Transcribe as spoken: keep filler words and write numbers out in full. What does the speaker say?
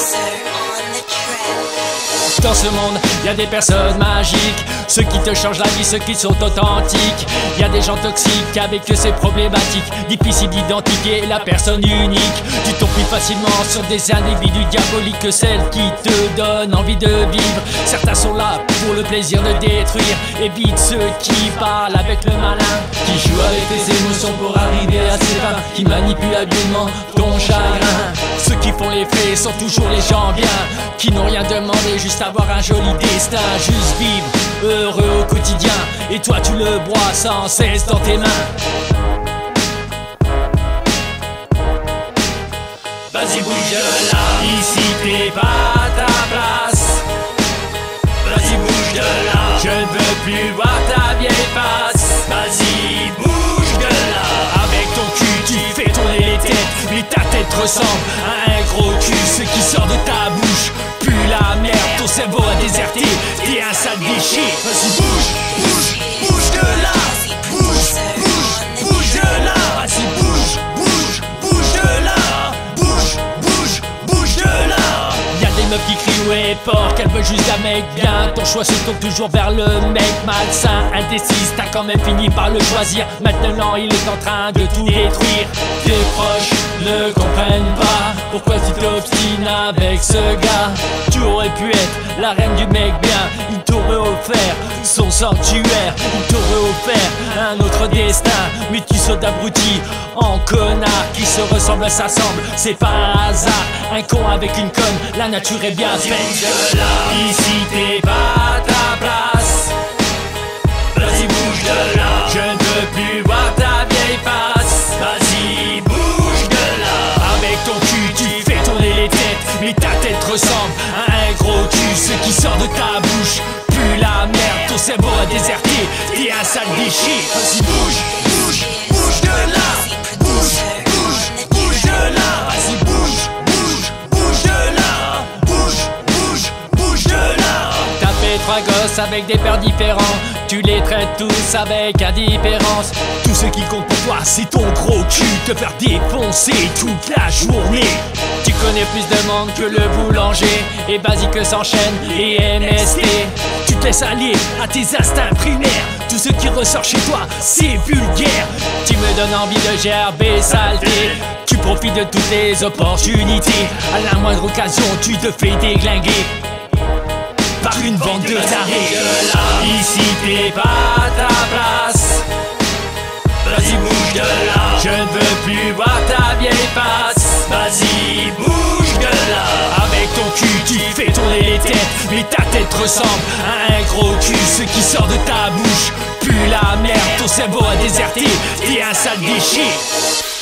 Dans ce monde, y a des personnes magiques, ceux qui te changent la vie, ceux qui sont authentiques. Y a des gens toxiques avec eux c'est problématique, difficile d'identifier la personne unique. Tu tombes plus facilement sur des individus diaboliques que celles qui te donnent envie de vivre. Certains sont là pour le plaisir de détruire. Évite ceux qui parlent avec le malin, qui jouent avec tes émotions pour arriver à ses fins, qui manipulent habilement ton chagrin. Ceux qui font les faits sont toujours les gens bien, qui n'ont rien demandé, juste avoir un joli destin. Juste vivre heureux au quotidien, et toi tu le bois sans cesse dans tes mains. Vas-y bouge de là, ici t'es pas à ta place. Vas-y bouge de là, je ne veux plus voir ta vieille face. Vas-y bouge de là, avec ton cul tu fais tourner les têtes, mais ta tête ressemble à un gros cul. Ce qui sort de ta bouche pue la merde, ton cerveau a déserté, t'es un sale déchet. Vas-y bouge, bouge, bouge de là. Bouge, bouge, bouge de là. Vas-y bouge, bouge, bouge de là. Bouge, bouge, bouge de là. Y'a des meufs qui crient ouais fort qu'elles veulent juste un mec bien. Ton choix se tourne toujours vers le mec malsain, indécise, t'as quand même fini par le choisir. Maintenant il est en train de tout détruire. Tes proches ne comprennent pas pourquoi tu t'obstines avec ce gars. Tu aurais pu être la reine du mec bien, il t'aurait offert son sanctuaire, il t'aurait offert un autre destin. Mais tu sautes d'abruti en connard, qui se ressemble s'assemble, c'est pas un hasard. Un con avec une conne, la nature est bien faite. Ici t'es pas à ta place. Vas-y bouge de là, je ne veux plus voir ta vieille face. Vas-y bouge de là, avec ton cul tu fais tourner les têtes, mais ta tête ressemble à un gros cul. Ce qui sort de ta bouche pue la merde, ton cerveau a déserté, t'es un sale déchet. Vas-y bouge, bouge, bouge de là. Bouge, bouge, bouge de là. Vas-y bouge, bouge, bouge de là. Bouge, bouge, bouge de là. T'as fait trois gosses avec des pères différents, tu les traites tous avec indifférence. Tout ce qui compte pour toi c'est ton gros cul, te faire défoncer toute la journée. Tu connais plus de monde que le boulanger, et Basique s'enchaîne et M S T. Tu te laisses aller à tes instincts primaires, tout ce qui ressort chez toi c'est vulgaire. Tu me donnes envie de gerber saleté, tu profites de toutes les opportunités. À la moindre occasion tu te fais déglinguer par une bande de tarés. Ici t'es pas à ta place. Vas-y bouge de là, je ne veux plus voir ta vieille face. Vas-y bouge de là, avec ton cul tu fais tourner les têtes, mais ta tête ressemble à un gros cul. Ce qui sort de ta bouche pue la merde, ton cerveau a déserté, t'es un sale déchet.